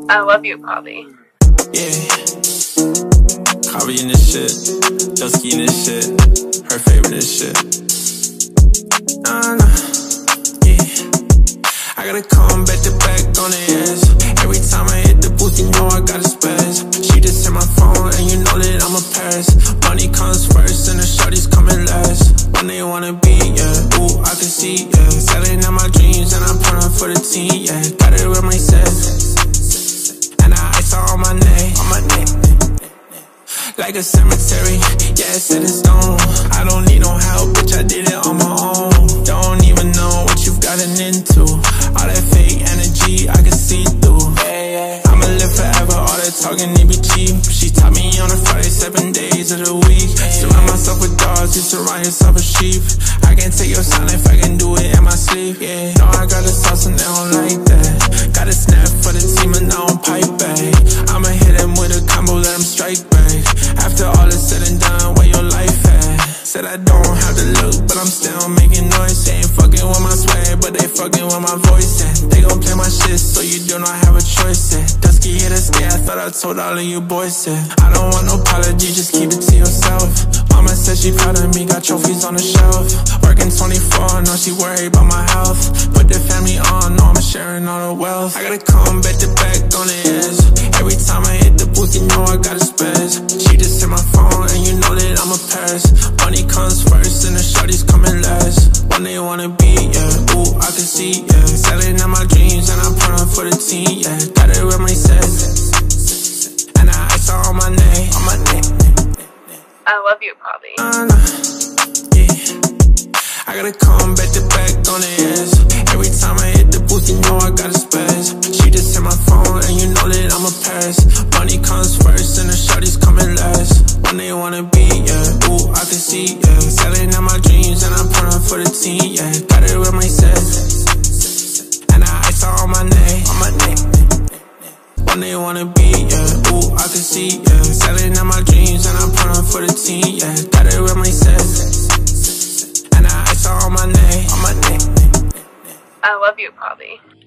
I love you, Bobby. Yeah. Carvey in this shit. Duski in this shit. Her favorite this shit. Nah. Yeah. I gotta come back to back on the ass. Every time I hit the booth, you know I gotta spaz. She just hit my phone and you know that I'm a pass. Money comes first and the shorties coming last. When they wanna be, yeah. Ooh, I can see, yeah. Selling out my dreams and I'm pulling for the team, yeah. Got it with my set. On my neck, like a cemetery, yeah, it's set in stone. I don't need no help, bitch, I did it on my own. Don't even know what you've gotten into. All that fake energy, I can see through. I'ma live forever, all that talking, it be cheap. She taught me on a Friday, 7 days of the week. Surround myself with dogs, you surround yourself with sheep. I can take your sign if I can do it in my sleep, yeah. No, I got a sauce and they don't like that. Got a snap for the team and now I'm pipe back. I'ma hit him with a combo, let him strike back. After all is said and done, where your life at? Said I don't have to look, but I'm still making noise. They ain't fucking with my swag, but they fucking with my voice, and they gon' play my shit, so you do not have a choice, yeah. Duski hit a stay, I thought I told all of you boys, yeah. I don't want no apology, just keep it to yourself. Mama said she proud of me, got trophies on the shelf. Working 24, know she worried about my health. Put the family on, know I'm sharing all the wealth. I gotta come back to back on the edge. Every time I hit the booth, you know I gotta spaz. She just hit my phone and you know that I'm a pass. Money comes first and the shorties coming last. When they wanna be, yeah. Ooh, I can see, yeah. Selling out my dreams and I'm pulling for the team, yeah. Got it with my set. And I ice on my neck, I love you, Bobby. Yeah. I gotta come back to back on the ass. Every time I hit the booth, you know I gotta spaz. She just hit my phone and you know that I'm a pass. Money comes first and the shorties coming last. When they wanna be, yeah. Ooh, I can see, yeah. Selling out my dreams and I'm pulling for the team, yeah. Got it with my set. And I ice on my neck. When they wanna be, yeah. Ooh, I can see, yeah. Selling out my dreams and I'm pulling for the team, yeah. Got it with my set. And I ice on my neck. I love you, Bobby.